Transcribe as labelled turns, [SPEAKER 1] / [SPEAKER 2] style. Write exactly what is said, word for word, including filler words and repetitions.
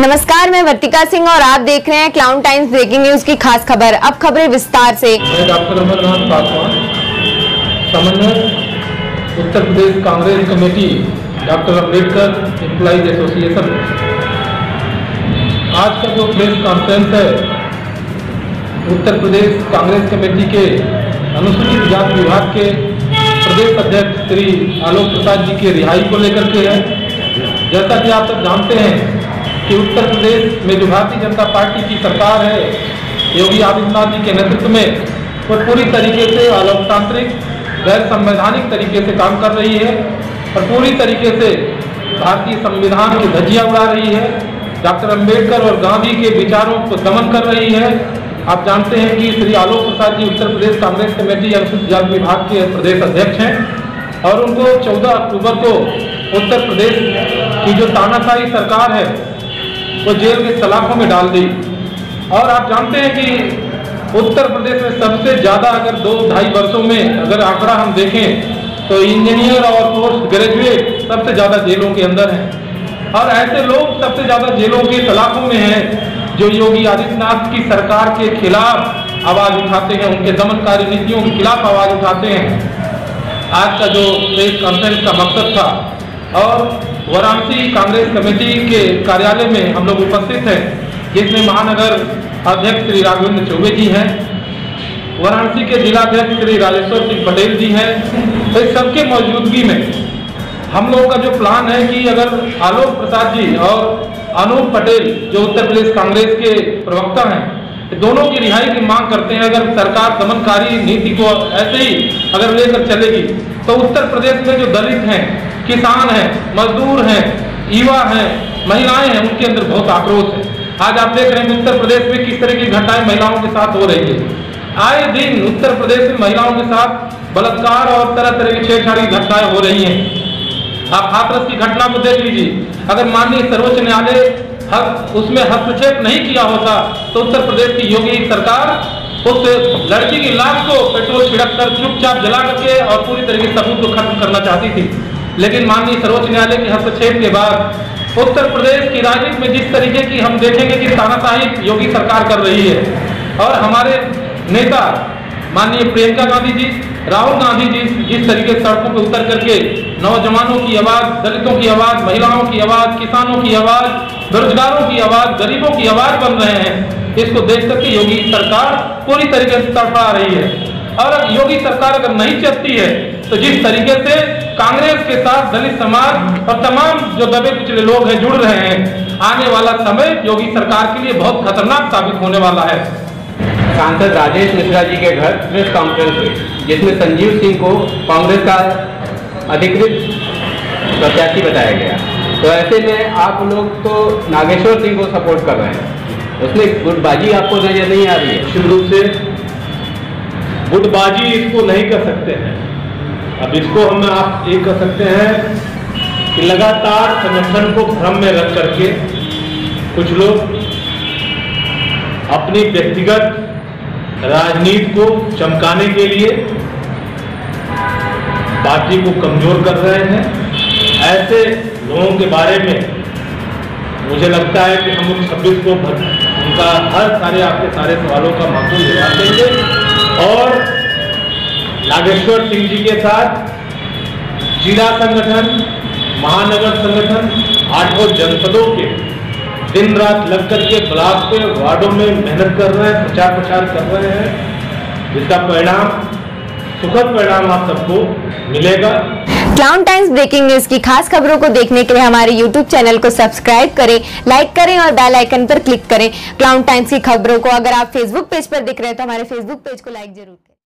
[SPEAKER 1] नमस्कार, मैं वर्तिका सिंह और आप देख रहे हैं क्लाउन टाइम्स ब्रेकिंग न्यूज की खास खबर। अब खबरें विस्तार से।
[SPEAKER 2] मैं डॉक्टर अमरनाथ पासवान, समन्वयक Uttar Pradesh Congress committee doctor Ambedkar employees association. आज का जो प्रेस कॉन्फ्रेंस है उत्तर प्रदेश कांग्रेस कमेटी के अनुसूचित जाति विभाग के प्रदेश अध्यक्ष श्री आलोक प्रसाद जी की रिहाई को लेकर के है। जैसा कि आप सब जानते हैं कि उत्तर प्रदेश में जो भारतीय जनता पार्टी की सरकार है योगी आदित्यनाथ जी के नेतृत्व में वो पूरी तरीके से अलोकतांत्रिक गैर संवैधानिक तरीके से काम कर रही है और पूरी तरीके से भारतीय संविधान की धज्जियां उड़ा रही है। डॉक्टर अम्बेडकर और गांधी के विचारों को दमन कर रही है। आप जानते हैं कि श्री आलोक प्रसाद जी उत्तर प्रदेश कांग्रेस कमेटी अनुसूचित जाति विभाग के प्रदेश अध्यक्ष हैं और उनको चौदह अक्टूबर को उत्तर प्रदेश की जो तानाशाही सरकार है वो जेल के सलाखों में डाल दी। और आप जानते हैं कि उत्तर प्रदेश में सबसे ज़्यादा अगर दो ढाई वर्षों में अगर आंकड़ा हम देखें तो इंजीनियर और पोस्ट ग्रेजुएट सबसे ज़्यादा जेलों के अंदर हैं और ऐसे लोग सबसे ज़्यादा जेलों के सलाखों में हैं जो योगी आदित्यनाथ की सरकार के खिलाफ आवाज़ उठाते हैं, उनके दमनकारी नीतियों के खिलाफ आवाज़ उठाते हैं। आज का जो प्रेस कॉन्फ्रेंस का मकसद था और वाराणसी कांग्रेस कमेटी के कार्यालय में हम लोग उपस्थित हैं जिसमें महानगर अध्यक्ष श्री राघवेंद्र चौबे जी हैं, वाराणसी के जिलाध्यक्ष श्री राजेश्वर सिंह पटेल जी हैं। तो इस सबके मौजूदगी में हम लोगों का जो प्लान है कि अगर आलोक प्रसाद जी और अनूप पटेल जो उत्तर प्रदेश कांग्रेस के प्रवक्ता हैं दोनों की रिहाई की मांग करते हैं। अगर सरकार दमनकारी नीति को ऐसे ही अगर लेकर चलेगी तो उत्तर प्रदेश में जो दलित हैं, किसान हैं, मजदूर हैं, युवा हैं, महिलाएं हैं, उनके अंदर बहुत आक्रोश है। आज आप देख रहे हैं उत्तर प्रदेश में किस तरह की घटनाएं महिलाओं के साथ हो रही है। आए दिन उत्तर प्रदेश में महिलाओं के साथ बलात्कार और तरह तरह की छेड़छाड़ी घटनाएं हो रही हैं। आप हाथरस की घटना को देख लीजिए। अगर माननीय सर्वोच्च न्यायालय उसमें हस्तक्षेप नहीं किया होता तो उत्तर प्रदेश की योगी सरकार उस लड़की की लाश को पेट्रोल छिड़क कर चुपचाप जला करके और पूरी तरीके से सबूत को खत्म करना चाहती थी। लेकिन माननीय सर्वोच्च न्यायालय के हस्तक्षेप के बाद उत्तर प्रदेश की राजनीति में जिस तरीके की हम देखेंगे कि तानाशाही योगी सरकार कर रही है और हमारे नेता माननीय प्रियंका गांधी जी, राहुल गांधी जी जिस तरीके से सड़कों पर उतर करके नौजवानों की आवाज़, दलितों की आवाज़, महिलाओं की आवाज़, किसानों की आवाज़, बेरोजगारों की आवाज़, गरीबों की आवाज़ बन रहे हैं, इसको देख करके योगी सरकार पूरी तरीके से तड़पा रही है। और अब योगी सरकार अगर नहीं चाहती है तो जिस तरीके से कांग्रेस के साथ दलित समाज और तमाम जो दबे कुचले लोग हैं जुड़ रहे हैं, आने वाला समय योगी सरकार के लिए बहुत खतरनाक साबित होने वाला है।
[SPEAKER 3] सांसद राजेश मिश्रा जी के घर प्रेस कॉन्फ्रेंस हुई जिसमें संजीव सिंह को कांग्रेस का अधिकृत प्रत्याशी बताया गया। तो ऐसे में आप लोग तो नागेश्वर सिंह को सपोर्ट कर रहे हैं, उसमें गुटबाजी आपको नजर नहीं आ रही है?
[SPEAKER 4] निश्चित रूप से गुटबाजी इसको नहीं कर सकते हैं। अब इसको हम आप ये कर सकते हैं कि लगातार संगठन को भ्रम में रख करके कुछ लोग अपनी व्यक्तिगत राजनीति को चमकाने के लिए पार्टी को कमजोर कर रहे हैं। ऐसे लोगों के बारे में मुझे लगता है कि हम लोग छब्बीस को उनका हर सारे आपके सारे सवालों का माकूल जवाब देंगे और नागेश्वर सिंह जी के साथ जिला संगठन, महानगर संगठन, आठों जनपदों के दिन रात लग करके ब्लॉक पे वार्डों में मेहनत कर रहे हैं, प्रचार प्रचार कर रहे हैं, जिसका परिणाम सुखद परिणाम आप सबको मिलेगा।
[SPEAKER 1] क्लाउन टाइम्स ब्रेकिंग न्यूज की खास खबरों को देखने के लिए हमारे यूट्यूब चैनल को सब्सक्राइब करें, लाइक करें और बेल आइकन पर क्लिक करें। क्लाउन टाइम्स की खबरों को अगर आप फेसबुक पेज पर देख रहे हैं तो हमारे फेसबुक पेज को लाइक जरूर करें।